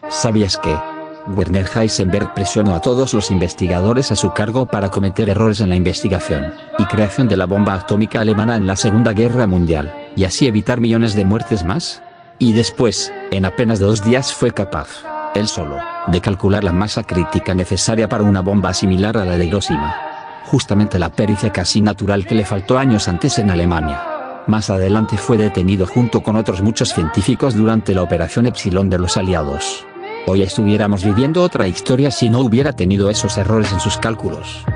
¿Sabías que Werner Heisenberg presionó a todos los investigadores a su cargo para cometer errores en la investigación y creación de la bomba atómica alemana en la Segunda Guerra Mundial, y así evitar millones de muertes más? Y después, en apenas 2 días fue capaz, él solo, de calcular la masa crítica necesaria para una bomba similar a la de Hiroshima. Justamente la pericia casi natural que le faltó años antes en Alemania. Más adelante fue detenido junto con otros muchos científicos durante la Operación Epsilon de los aliados. Hoy estuviéramos viviendo otra historia si no hubiera tenido esos errores en sus cálculos.